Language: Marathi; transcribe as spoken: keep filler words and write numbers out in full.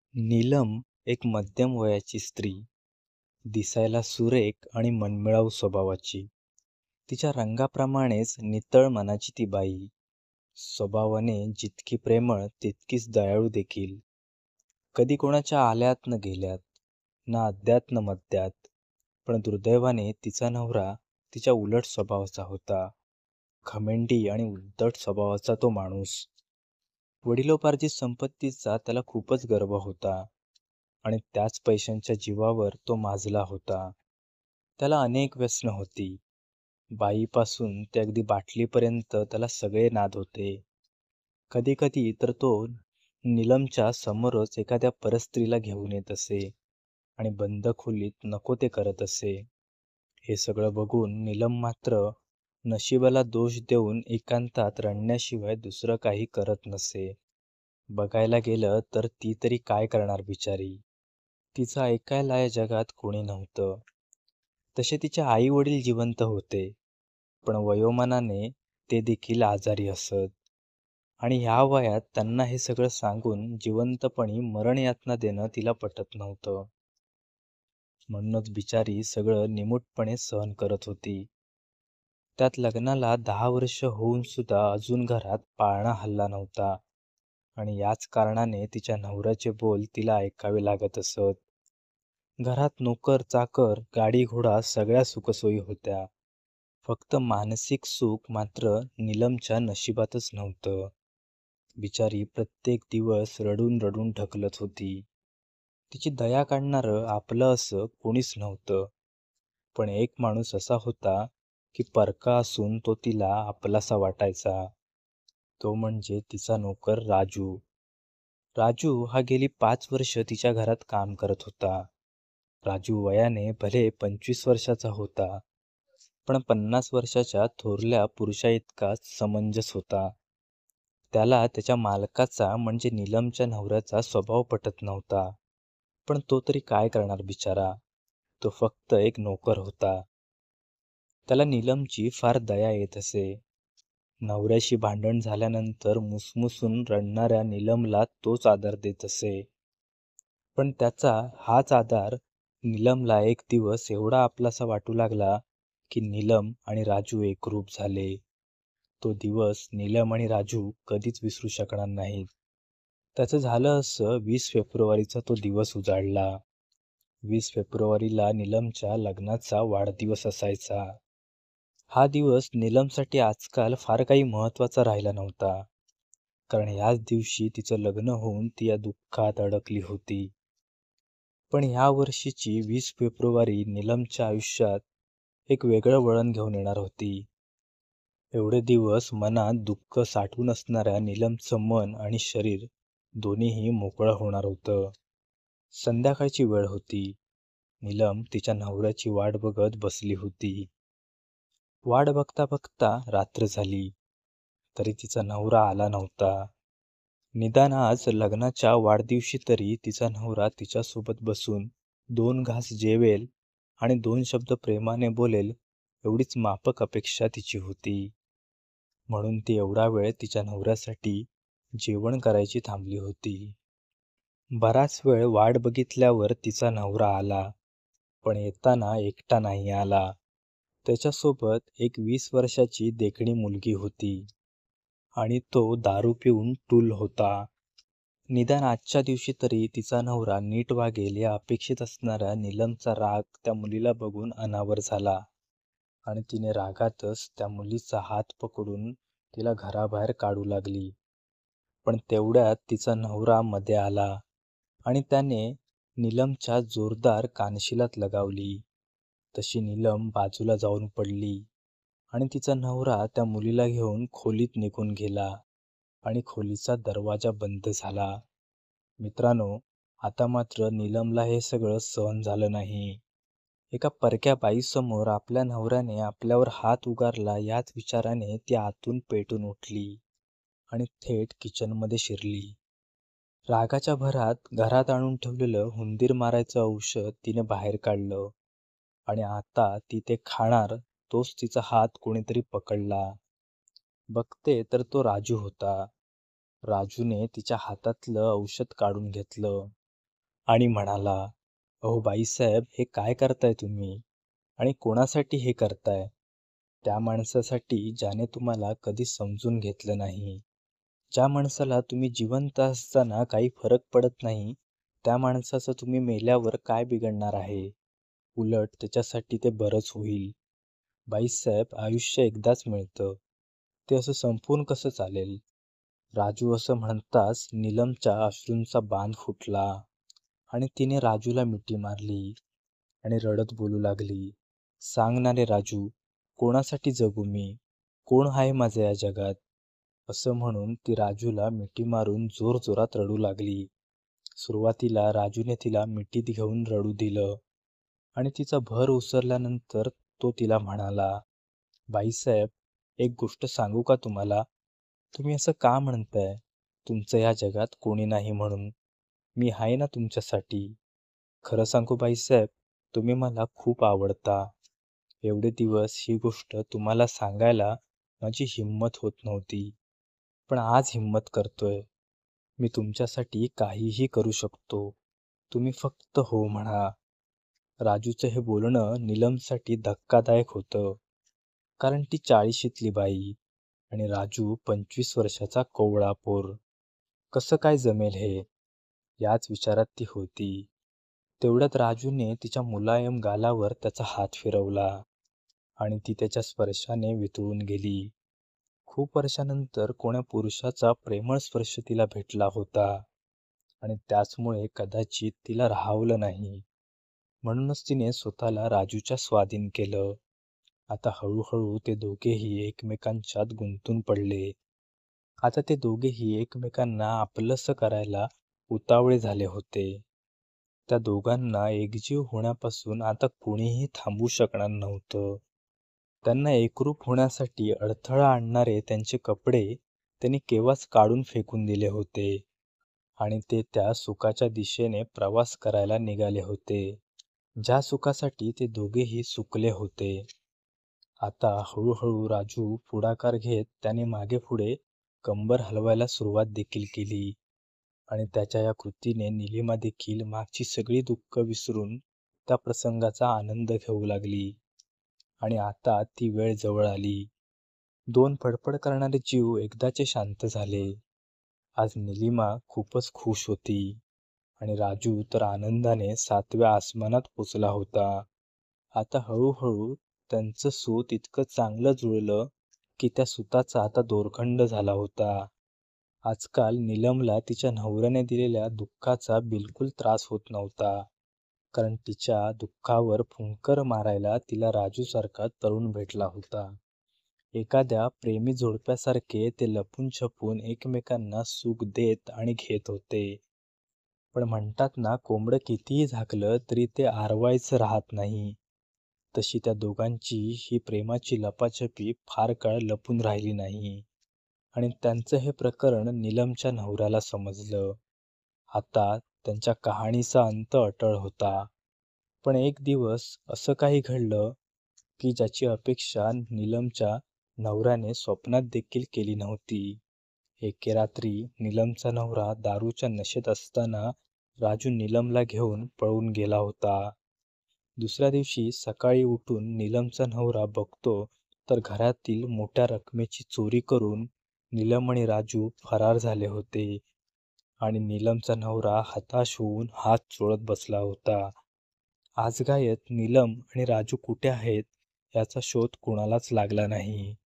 नीलम एक मध्यम वयाची स्त्री, दिसायला सुरेख आणि मनमिळाऊ स्वभावाची. तिच्या रंगाप्रमाणेच नितळ मनाची ती बाई. स्वभावाने जितकी प्रेमळ तितकीच दयाळू देखील. कधी कोणाच्या आल्यात न गेल्यात, ना अद्यात न मद्यात. पण दुर्दैवाने तिचा नवरा तिच्या उलट स्वभावाचा होता. घमेंडी आणि उद्धट स्वभावाचा तो माणूस. वडिलोपार्जित संपत्तीचा त्याला खूपच गर्व होता आणि त्याच पैशांच्या जीवावर तो माजला होता. त्याला अनेक व्यसनं होती. बाईपासून ते अगदी बाटलीपर्यंत त्याला सगळे नाद होते. कधी कधी तर तो नीलमच्या समोरच एखाद्या परस्त्रीला घेऊन येत असे आणि बंद खोलीत नको ते करत असे. हे सगळं बघून नीलम मात्र नशिबाला दोष देऊन एकांतात रडण्याशिवाय दुसरं काही करत नसे. बघायला गेलं तर ती तरी काय करणार बिचारी. तिचं ऐकायला या जगात कोणी नव्हतं. तसे तिचे आई वडील जिवंत होते, पण वयोमानाने ते देखील आजारी असत आणि ह्या वयात त्यांना हे सगळं सांगून जिवंतपणी मरणयातना देणं तिला पटत नव्हतं. म्हणूनच बिचारी सगळं निमूटपणे सहन करत होती. त्यात लग्नाला दहा वर्ष होऊन सुद्धा अजून घरात पाळणा हल्ला नव्हता आणि याच कारणाने तिच्या नवऱ्याचे बोल तिला ऐकावे लागत असत. घरात नोकर चाकर गाडी घोडा सगळ्या सुखसोयी होत्या, फक्त मानसिक सुख मात्र नीलमच्या नशिबातच नव्हतं. बिचारी प्रत्येक दिवस रडून रडून ढकलत होती. तिची दया काढणारं आपलं असं कोणीच नव्हतं, पण एक माणूस असा होता की परका असून तो तिला आपलासा वाटायचा. तो म्हणजे तिचा नोकर राजू. राजू हा गेली पाच वर्ष तिच्या घरात काम करत होता. राजू वयाने भले पंचवीस वर्षाचा होता, पण पन्नास वर्षाच्या थोरल्या पुरुषाइतकाच समंजस होता. त्याला त्याच्या मालकाचा म्हणजे नीलमच्या नवऱ्याचा स्वभाव पटत नव्हता, पण तो तरी काय करणार बिचारा. तो फक्त एक नोकर होता. त्याला नीलमची फार दया येत असे. नवऱ्याशी भांडण झाल्यानंतर मुसमुसून रडणाऱ्या नीलमला तोच आधार देत असे. पण त्याचा हाच आधार नीलमला एक दिवस एवढा आपलासा वाटू लागला की नीलम आणि राजू एकरूप झाले. तो दिवस नीलम आणि राजू कधीच विसरू शकणार नाहीत. त्याचं झालं असं वीस फेब्रुवारीचा तो दिवस उजाडला. वीस फेब्रुवारीला नीलमच्या लग्नाचा वाढदिवस असायचा. हा दिवस नीलमसाठी आजकाल फार काही महत्त्वाचा राहिला नव्हता, कारण याच दिवशी तिचं लग्न होऊन ती या दुःखात अडकली होती. पण ह्या वर्षीची वीस फेब्रुवारी नीलमच्या आयुष्यात एक वेगळं वळण घेऊन येणार होती. एवढे दिवस मनात दुःख साठवून असणाऱ्या नीलमचं मन आणि शरीर दोन्हीही मोकळं होणार होतं. संध्याकाळची वेळ होती. नीलम तिच्या नवऱ्याची वाट बघत बसली होती. वाट बघता बघता रात्र झाली, तरी तिचा नवरा आला नव्हता. निदान आज लग्नाच्या वाढदिवशी तरी तिचा नवरा तिच्यासोबत बसून दोन घास जेवेल आणि दोन शब्द प्रेमाने बोलेल एवढीच माफक अपेक्षा तिची होती. म्हणून ती एवढा वेळ तिच्या नवऱ्यासाठी जेवण करायची थांबली होती. बराच वेळ वाट बघितल्यावर तिचा नवरा आला, पण येताना एकटा नाही आला. त्याच्यासोबत एक वीस वर्षाची देखणी मुलगी होती आणि तो दारू पिऊन टूल होता. निदान आजच्या दिवशी तरी तिचा नवरा नीट वागेल या अपेक्षित असणाऱ्या नीलमचा राग त्या मुलीला बघून अनावर झाला आणि तिने रागातच त्या मुलीचा हात पकडून तिला घराबाहेर काढू लागली. पण तेवढ्यात तिचा नवरा मध्ये आला आणि त्याने नीलमच्या जोरदार कानशिलात लगावली. तशी नीलम बाजूला जाऊन पडली आणि तिचा नवरा त्या मुलीला घेऊन खोलीत निघून गेला आणि खोलीचा दरवाजा बंद झाला. मित्रांनो, आता मात्र नीलमला हे सगळं सहन झालं नाही. एका परक्या बाईसमोर आपल्या नवऱ्याने आपल्यावर हात उगारला याच विचाराने ती आतून पेटून उठली आणि थेट किचनमध्ये शिरली. रागाच्या भरात घरात आणून ठेवलेलं हुंदीर मारायचं औषध तिने बाहेर काढलं आणि आता ती ते खाणार तोच तिचा हात कोणीतरी पकडला. बघते तर तो राजू होता. राजूने तिच्या हातातलं औषध काढून घेतलं आणि म्हणाला, "अहो बाईसाहेब, हे काय करताय तुम्ही? आणि कोणासाठी हे करताय? त्या माणसासाठी ज्याने तुम्हाला कधी समजून घेतलं नाही. ज्या माणसाला तुम्ही जिवंत असताना काही फरक पडत नाही, त्या माणसाचं तुम्ही मेल्यावर काय बिघडणार आहे? उलट त्याच्यासाठी ते बरंच होईल. बाईसाहेब, आयुष्य एकदाच मिळतं. ते असं संपवून कसं चालेल?" राजू असं म्हणताच नीलमच्या अश्रूंचा बांध फुटला आणि तिने राजूला मिठी मारली आणि रडत बोलू लागली, "सांग ना रे राजू, कोणासाठी जगू मी? कोण आहे माझं या जगात?" असं म्हणून ती राजूला मिठी मारून जोरजोरात रडू लागली. सुरुवातीला राजूने तिला मिठीत घेऊन रडू दिलं आणि तिचा भर ओसरल्यानंतर तो तिला म्हणाला, "बाईसाहेब, एक गोष्ट सांगू का तुम्हाला? तुम्ही असं का म्हणताय? तुमचं या जगात कोणी नाही म्हणून. मी आहे ना तुमच्यासाठी. खरं सांगू बाईसाहेब, तुम्ही मला खूप आवडता. एवढे दिवस ही गोष्ट तुम्हाला सांगायला माझी हिंमत होत नव्हती. पण आज हिंमत करतोय. मी तुमच्यासाठी काहीही करू शकतो. तुम्ही फक्त हो म्हणा." राजूचं हे बोलणं नीलमसाठी धक्कादायक होतं. कारण ती चाळिशीतली बाई आणि राजू पंचवीस वर्षाचा कोवळा पोर. कसं काय जमेल हे? याच विचारात ती होती. तेवढ्यात राजूने तिच्या मुलायम गालावर त्याचा हात फिरवला आणि ती त्याच्या स्पर्शाने वितळून गेली. खूप वर्षानंतर कोण्या पुरुषाचा प्रेमळ स्पर्श तिला भेटला होता आणि त्याचमुळे कदाचित तिला राहावलं नाही. म्हणूनच तिने स्वतःला राजूच्या स्वाधीन केलं. आता हळूहळू ते दोघेही एकमेकांच्यात गुंतून पडले. आता ते दोघेही एकमेकांना आपलंसं करायला उतावळे झाले होते. त्या दोघांना एकजीव होण्यापासून आता कुणीही थांबवू शकणार नव्हतं. त्यांना एकरूप होण्यासाठी अडथळा आणणारे त्यांचे कपडे त्यांनी केव्हाच काढून फेकून दिले होते आणि ते त्या सुखाच्या दिशेने प्रवास करायला निघाले होते, ज्या सुखासाठी ते दोघेही सुकले होते. आता हळूहळू राजू पुढाकार घेत त्याने मागेपुढे कंबर हलवायला सुरुवात देखील केली आणि त्याच्या या कृतीने निलिमा देखील मागची सगळी दुःख विसरून त्या प्रसंगाचा आनंद घेऊ लागली. आणि आता ती वेळ जवळ आली. दोन फडफड करणारे जीव एकदाचे शांत झाले. आज निलिमा खूपच खुश होती आणि राजू तर आनंदाने सातव्या आसमानात पोचला होता. आता हळूहळू त्यांचं सूत इतकं चांगलं जुळलं की त्या सुताचा आता दोरखंड झाला होता. आजकाल नीलमला तिच्या नवऱ्याने दिलेल्या दुःखाचा बिलकुल त्रास होत नव्हता. कारण तिच्या दुःखावर फुंकर मारायला तिला राजूसारखा तरुण भेटला होता. एखाद्या प्रेमी जोडप्यासारखे ते लपून छपून एकमेकांना सुख देत आणि घेत होते. पण म्हणतात ना, कोंबडं कितीही झाकलं तरी ते आरवायचं राहत नाही. तशी त्या दोघांची ही प्रेमाची लपाछपी फार काळ लपून राहिली नाही आणि त्यांचं हे प्रकरण नीलमच्या नवऱ्याला समजलं. आता त्यांच्या कहाणीचा अंत अटळ होता. पण एक दिवस असं काही घडलं की ज्याची अपेक्षा नीलमच्या नवऱ्याने स्वप्नात देखील केली नव्हती. एके रात्री नीलमचा नवरा दारूच्या नशेत असताना राजू नीलमला घेऊन पळून गेला होता. दुसऱ्या दिवशी सकाळी उठून नीलमचा नवरा बघतो तर घरातील मोठ्या रकमेची चोरी करून नीलम आणि राजू फरार झाले होते आणि नीलमचा नवरा हताश होऊन हात चोळत बसला होता. आजगायत नीलम आणि राजू कुठे आहेत याचा शोध कुणालाच लागला नाही.